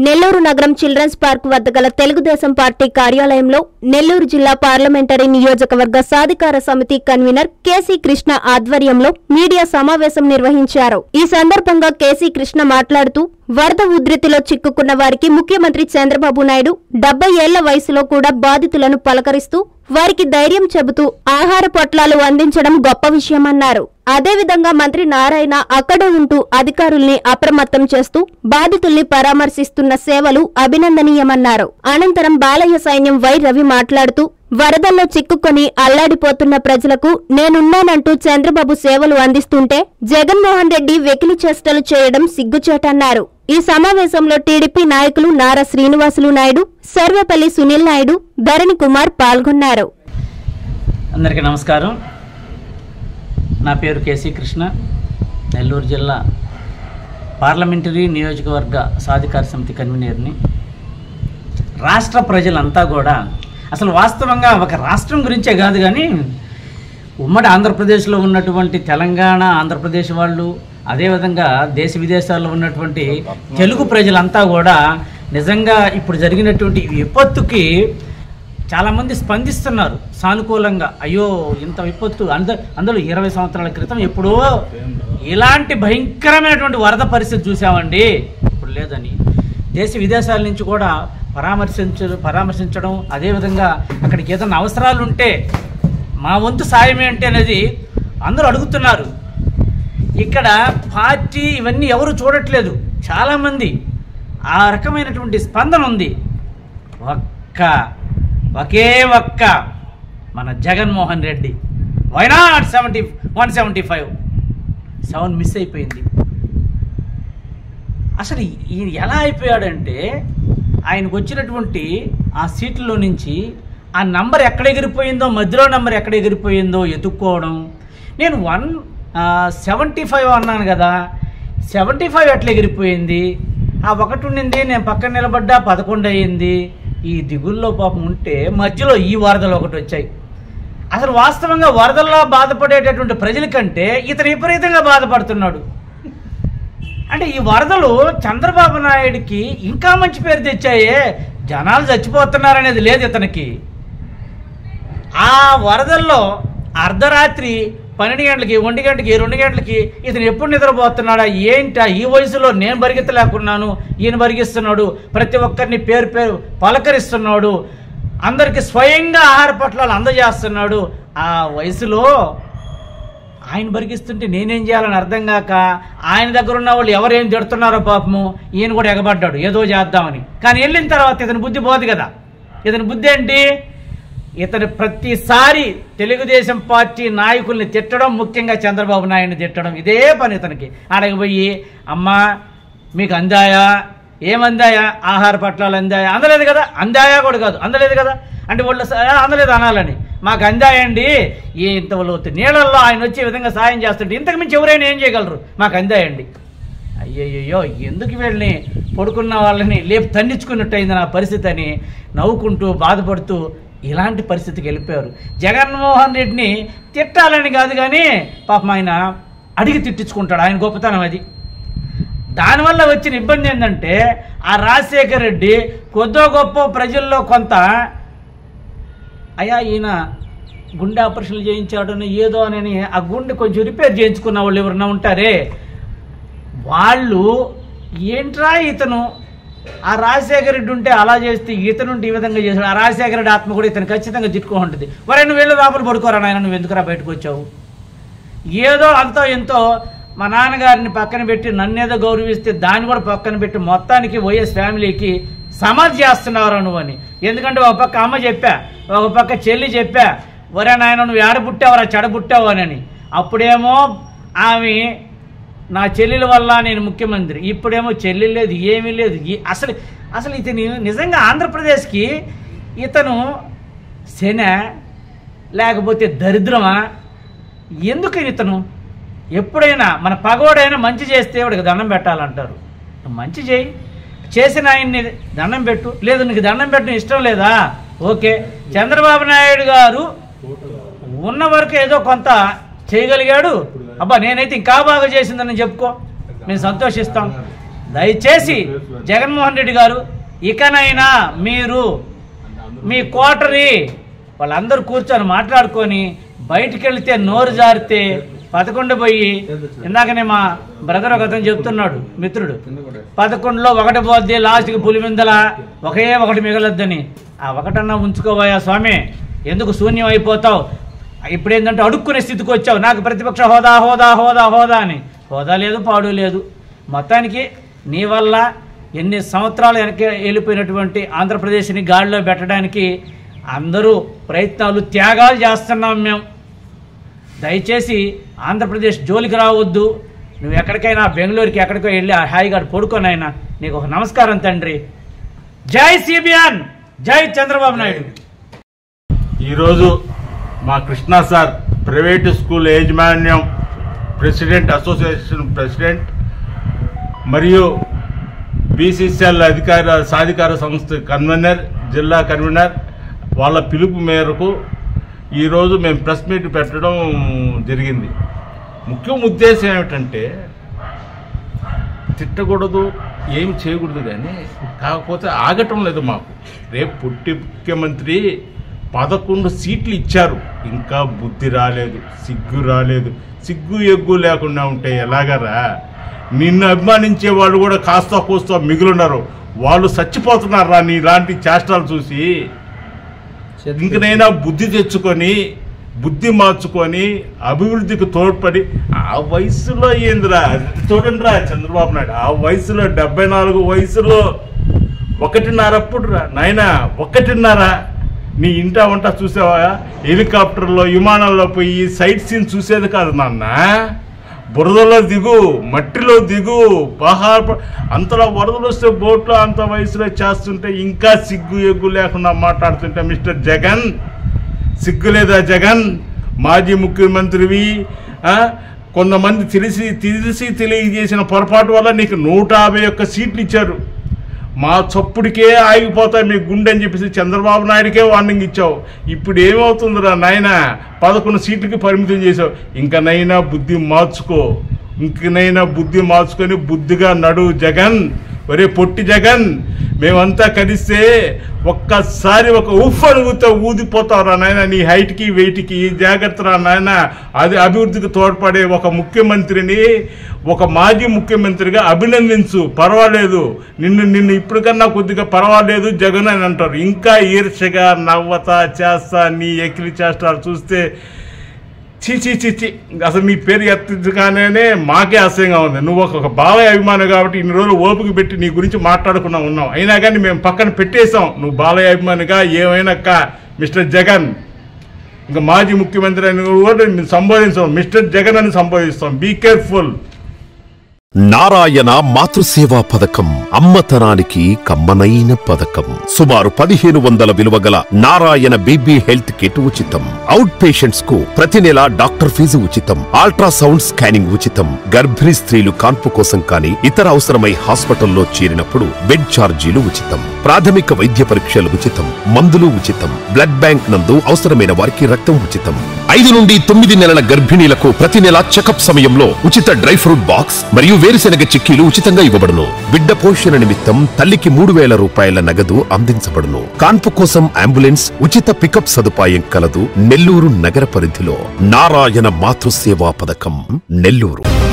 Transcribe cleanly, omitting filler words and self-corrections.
నెల్లూరు నగరం children's park వద్ద గల తెలుగుదేశం పార్టీ కార్యాలయంలో నెల్లూరు జిల్లా పార్లమెంటరీ నియోజకవర్గ సాధికార సమితి కన్వీనర్ కేసీ కృష్ణ ఆధ్వర్యంలో మీడియా సమావేశం నిర్వహించారు. ఈ సందర్భంగా కేసీ కృష్ణ మాట్లాడుతూ వరద ఉధృతిలో చిక్కుకున్న వారికి ముఖ్యమంత్రి చంద్రబాబు నాయుడు 70 ఏళ్ల వయసులో కూడా బాధితులను పలకరిస్తూ వారికి ధైర్యం చెబుతూ ఆహార పొట్లాలు అందించడం గొప్ప విషయమన్నారు. అదేవిధంగా మంత్రి నారాయణ అక్కడే ఉంటూ అధికారుల్ని అప్రమత్తం చేస్తూ బాధితుల్ని పరామర్శిస్తున్న సేవలు అభినందనీయమన్నారు. అనంతరం బాలయ్య సైన్యం వై రవి మాట్లాడుతూ వరదల్లో చిక్కుకొని అల్లాడిపోతున్న ప్రజలకు నేనున్నానంటూ చంద్రబాబు సేవలు అందిస్తుంటే జగన్మోహన్ రెడ్డి వెకిలి చేష్టలు చేయడం సిగ్గుచేటన్నారు. ఈ సమావేశంలో టీడీపీ నాయకులు నారా శ్రీనివాసులు నాయుడు, సర్వేపల్లి సునీల్ నాయుడు, ధరణి కుమార్ పాల్గొన్నారు. అందరికీ నమస్కారం. నా పేరు కేసీ కృష్ణ, నెల్లూరు జిల్లా పార్లమెంటరీ నియోజకవర్గ సాధికార సమితి కన్వీనర్ని. రాష్ట్ర ప్రజలంతా కూడా అసలు వాస్తవంగా ఒక రాష్ట్రం గురించే కాదు కానీ ఉమ్మడి ఆంధ్రప్రదేశ్లో ఉన్నటువంటి తెలంగాణ, ఆంధ్రప్రదేశ్ వాళ్ళు, అదేవిధంగా దేశ విదేశాల్లో ఉన్నటువంటి తెలుగు ప్రజలంతా కూడా నిజంగా ఇప్పుడు జరిగినటువంటి విపత్తుకి చాలామంది స్పందిస్తున్నారు సానుకూలంగా. అయ్యో ఇంత విపత్తు, అందులో 20 సంవత్సరాల క్రితం ఎప్పుడో ఇలాంటి భయంకరమైనటువంటి వరద పరిస్థితి చూసామండి, ఇప్పుడు లేదని దేశ విదేశాల నుంచి కూడా పరామర్శించడం, అదేవిధంగా అక్కడికి ఏదైనా అవసరాలు ఉంటే మా వంతు సాయం ఏంటి అనేది అందరూ అడుగుతున్నారు. ఇక్కడ పార్టీ ఇవన్నీ ఎవరు చూడట్లేదు. చాలామంది ఆ రకమైనటువంటి స్పందన ఉంది. ఒకే ఒక్క మన Jaganmohan Reddy why not 175 7 miss అయిపోయింది. అసలు ఈయన ఎలా అయిపోయాడంటే ఆయనకు వచ్చినటువంటి ఆ సీట్లలో నుంచి ఆ నంబర్ ఎక్కడ ఎగిరిపోయిందో, మధ్యలో నంబర్ ఎక్కడ ఎగిరిపోయిందో ఎత్తుక్కోవడం. నేను 175 అన్నాను కదా, 75 ఎట్లా ఎగిరిపోయింది, ఆ ఒకటి ఉండింది, నేను పక్కన నిలబడ్డా 11 అయ్యింది. ఈ దిగుల్లో పాపం ఉంటే మధ్యలో ఈ వరదలు ఒకటి వచ్చాయి. అసలు వాస్తవంగా వరదల్లో బాధపడేటటువంటి ప్రజల కంటే ఇతను విపరీతంగా బాధపడుతున్నాడు. అంటే ఈ వరదలు చంద్రబాబు నాయుడికి ఇంకా మంచి పేరు తెచ్చాయే, జనాలు చచ్చిపోతున్నారనేది లేదు ఇతనికి. ఆ వరదల్లో అర్ధరాత్రి 12 గంటలకి, 1 గంటకి, 2 గంటలకి ఇతను ఎప్పుడు నిద్రపోతున్నాడా ఏంటా? ఈ వయసులో నేను బరిగెత్తలేకున్నాను, ఈయన బరిగిస్తున్నాడు, ప్రతి ఒక్కరిని పేరు పేరు పలకరిస్తున్నాడు, అందరికీ స్వయంగా ఆహార పొట్లాలు అందజేస్తున్నాడు. ఆ వయసులో ఆయన బరిగిస్తుంటే నేనేం చేయాలని అర్థం కాక ఆయన దగ్గర ఉన్న వాళ్ళు ఎవరేం తిడుతున్నారో పాపము ఈయన కూడా ఎగబడ్డాడు ఏదో చేద్దామని. కానీ వెళ్ళిన తర్వాత ఇతని బుద్ధి పోదు కదా. ఇతని బుద్ధి ఏంటి? ఇతను ప్రతిసారి తెలుగుదేశం పార్టీ నాయకుల్ని తిట్టడం, ముఖ్యంగా చంద్రబాబు నాయుడిని తిట్టడం, ఇదే పని ఇతనికి. ఆడకపోయి అమ్మా మీకు అందాయా, ఏమందాయా, ఆహార పొట్లాలు అందాయా, అందలేదు కదా, అందాయా కూడా కాదు, అందలేదు కదా అంటే వాళ్ళు అందలేదు అనాలని, మాకు అందాయండి. ఇంత వాళ్ళు నీళ్ళల్లో ఆయన వచ్చే విధంగా సాయం చేస్తుంటే ఇంతకు మించి ఎవరైనా ఏం చేయగలరు, మాకు అందాయండి. అయ్యయ్యో ఎందుకు వీళ్ళని పడుకున్న వాళ్ళని లేపు తన్నించుకున్నట్టు అయింది నా పరిస్థితి అని నవ్వుకుంటూ బాధపడుతూ ఇలాంటి పరిస్థితికి వెళ్ళిపోయారు. జగన్మోహన్ రెడ్డిని తిట్టాలని కాదు కానీ పాపం ఆయన అడిగి తిట్టించుకుంటాడు, ఆయన గొప్పతనం అది. దానివల్ల వచ్చిన ఇబ్బంది ఏంటంటే ఆ రాజశేఖర రెడ్డి కొద్దో గొప్ప ప్రజల్లో కొంత అయ్యా ఈయన గుండె ఆపరేషన్లు చేయించాడని ఏదో అని ఆ గుండె కొంచెం రిపేర్ చేయించుకున్న వాళ్ళు ఎవరన్నా ఉంటారే, వాళ్ళు ఏంట్రా ఇతను ఆ రాజశేఖర రెడ్డి ఉంటే అలా చేస్తే ఇతనుంటే ఈ విధంగా చేశాడు, ఆ రాజశేఖర రెడ్డి ఆత్మ కూడా ఇతను ఖచ్చితంగా జిట్టుకో ఉంటుంది. వరే నువ్వు వెళ్ళి లోపల పడుకోరా నాయన, నువ్వు ఎందుకురా బయటకు వచ్చావు? ఏదో అంతో ఎంతో మా నాన్నగారిని పక్కన పెట్టి నన్నేదో గౌరవిస్తే దాన్ని కూడా పక్కన పెట్టి మొత్తానికి వైఎస్ ఫ్యామిలీకి సమాధి చేస్తున్నావురా నువ్వు అని. ఎందుకంటే ఒక పక్క అమ్మ చెప్పా, ఒక పక్క చెల్లి చెప్పా, ఒరే నాయన నువ్వు ఏడబుట్టావురా చెడబుట్టావు అని. అప్పుడేమో ఆమె నా చెల్లెల వల్ల నేను ముఖ్యమంత్రి, ఇప్పుడేమో చెల్లి లేదు, ఏమీ లేదు. అసలు ఇతను నిజంగా ఆంధ్రప్రదేశ్కి ఇతను శన లేకపోతే దరిద్రమా? ఎందుకు ఇతను ఎప్పుడైనా మన పగోడైనా మంచి చేస్తే వాడికి దండం పెట్టాలంటారు. మంచి చేయి, చేసిన ఆయన్ని దండం పెట్టు, లేదు నీకు దండం పెట్టడం ఇష్టం లేదా ఓకే. చంద్రబాబు నాయుడు గారు ఉన్న వరకు ఏదో కొంత చేయగలిగాడు, అబ్బా నేనైతే ఇంకా బాగా చేసిందని చెప్పుకో, మేము సంతోషిస్తాం. దయచేసి జగన్మోహన్ రెడ్డి గారు ఇకనైనా మీరు మీ కోటరీ వాళ్ళందరూ కూర్చొని మాట్లాడుకొని బయటికి వెళితే నోరు జారితే 11 పోయి ఇందాకనే మా బ్రదర్ ఒక అతను చెప్తున్నాడు మిత్రుడు 11లో 1 పోద్ది లాస్ట్కి పులిమిందల ఒకటి మిగలొద్దని ఆ ఒకటన్నా ఉంచుకోవా స్వామి ఎందుకు శూన్యం అయిపోతావు ఇప్పుడు ఏంటంటే అడుక్కునే స్థితికి వచ్చావు నాకు ప్రతిపక్ష హోదా హోదా హోదా హోదా అని హోదా లేదు పాడు లేదు మొత్తానికి నీ వల్ల ఎన్ని సంవత్సరాలు వెనక్కి వెళ్ళిపోయినటువంటి ఆంధ్రప్రదేశ్ని గాడిలో పెట్టడానికి అందరూ ప్రయత్నాలు త్యాగాలు చేస్తున్నాం మేము దయచేసి ఆంధ్రప్రదేశ్ జోలికి రావద్దు నువ్వు ఎక్కడికైనా బెంగళూరుకి ఎక్కడికో వెళ్ళి హాయిగా పడుకోనైనా నీకు ఒక నమస్కారం తండ్రి జై సిబిఎన్ జై చంద్రబాబు నాయుడు ఈరోజు మా కృష్ణ సార్ ప్రైవేటు స్కూల్ యాజమాన్యం ప్రెసిడెంట్ అసోసియేషన్ ప్రెసిడెంట్ మరియు బీసీసీఎల్ సాధికార సంస్థ కన్వీనర్ జిల్లా కన్వీనర్ వాళ్ళ పిలుపు మేరకు ఈరోజు మేము ప్రెస్ మీట్ పెట్టడం జరిగింది. ముఖ్య ఉద్దేశం ఏమిటంటే తిట్టకూడదు ఏమి చేయకూడదు కానీ కాకపోతే ఆగటం లేదు మాకు. రేపు పుట్టి ముఖ్యమంత్రి 11 సీట్లు ఇచ్చారు, ఇంకా బుద్ధి రాలేదు, సిగ్గు రాలేదు. సిగ్గు ఎగ్గు లేకుండా ఉంటే ఎలాగరా? నిన్ను అభిమానించే వాళ్ళు కూడా కాస్త కోస్తా మిగులున్నారు, వాళ్ళు చచ్చిపోతున్నారా నీలాంటి చేష్టాలు చూసి? ఇంకనైనా బుద్ధి తెచ్చుకొని బుద్ధి మార్చుకొని అభివృద్ధికి తోడ్పడి ఆ వయసులో ఏందిరా చూడండి రా చంద్రబాబు నాయుడు ఆ వయసులో 74 వయసులో 1.5 అప్పుడు రా నాయనా 1.5 నీ ఇంటా వంట చూసావా? హెలికాప్టర్లో విమానాల్లో పోయి సైట్ సీన్ చూసేది కాదు నాన్న, బురదలో దిగు, మట్టిలో దిగు, అంతలో వరదలు వస్తే బోట్లో అంత వయసులో చేస్తుంటే ఇంకా సిగ్గు ఎగ్గు లేకుండా మాట్లాడుతుంటే మిస్టర్ జగన్ సిగ్గు లేదా జగన్? మాజీ ముఖ్యమంత్రివి, కొంతమంది తెలిసి తెలియజేసిన పొరపాటు వల్ల నీకు 151 సీట్లు ఇచ్చారు. మా చప్పుడికే ఆగిపోతాయి మీ గుండె అని చెప్పేసి చంద్రబాబు నాయుడికే వార్నింగ్ ఇచ్చావు. ఇప్పుడు ఏమవుతుందిరా నాయన? 11 సీట్లకి పరిమితం చేసావు. ఇంకనైనా బుద్ధి మార్చుకొని బుద్ధిగా నడు జగన్. ఒరే పొట్టి జగన్, మేమంతా కలిస్తే ఒక్కసారి ఒక ఉఫ్ అనుగుతా ఊదిపోతావురా నాయన. నీ హైట్కి వెయిట్కి జాగ్రత్తరా నాయన. అది అభివృద్ధికి తోడ్పడే ఒక ముఖ్యమంత్రిని, ఒక మాజీ ముఖ్యమంత్రిగా అభినందించు, పర్వాలేదు. నిన్ను ఇప్పటికన్నా కొద్దిగా పర్వాలేదు జగన్ అని అంటారు. ఇంకా ఈర్ష్యగా నవ్వతా చేస్తా నీ ఎక్కిలి చేష్టాలు చూస్తే చీ అసలు నీ పేరు ఎత్తగానే మాకే అసహ్యంగా ఉంది. నువ్వు ఒక బాలయ్య అభిమానం కాబట్టి ఇన్ని రోజులు ఓపిక పెట్టి నీ గురించి మాట్లాడుకున్నా ఉన్నావు. అయినా కానీ మేము పక్కన పెట్టేశాం. నువ్వు బాలయ్య అభిమానిగా ఏమైనా మిస్టర్ జగన్, ఇంకా మాజీ ముఖ్యమంత్రి అని కూడా సంబోధించాం, మిస్టర్ జగన్ అని సంబోధిస్తాం. Be careful. నారాయణ మాతృసేవా పథకం అమ్మతనానికి కమ్మనైన పథకం. సుమారు 1500 విలువ గల నారాయణ బేబీ హెల్త్ కిట్ ఉచితం. అవుట్ పేషెంట్స్ కు ప్రతి నెల డాక్టర్ ఫీజు ఉచితం. అల్ట్రాసౌండ్ స్కానింగ్ ఉచితం. గర్భిణీ స్త్రీలు కాన్పు కోసం కానీ ఇతర అవసరమై హాస్పిటల్లో చేరినప్పుడు బెడ్ ఛార్జీలు ఉచితం. ప్రాథమిక వైద్య పరీక్షలు ఉచితం. మందులు ఉచితం. బ్లడ్ బ్యాంక్ నందు అవసరమైన వారికి రక్తం ఉచితం. 5 నుండి 9 నెలల గర్భిణీలకు ప్రతి నెల చెకప్ సమయంలో ఉచిత డ్రై ఫ్రూట్ బాక్స్ మరియు వేరుశెనగ చిక్కీలు ఉచితంగా ఇవ్వబడును. బిడ్డ పోషణ నిమిత్తం తల్లికి 3000 రూపాయల నగదు అందించబడును. కాన్పు కోసం అంబులెన్స్ ఉచిత పికప్ సదుపాయం కలదు. నెల్లూరు నగర పరిధిలో నారాయణ మాతృసేవా పథకం, నెల్లూరు.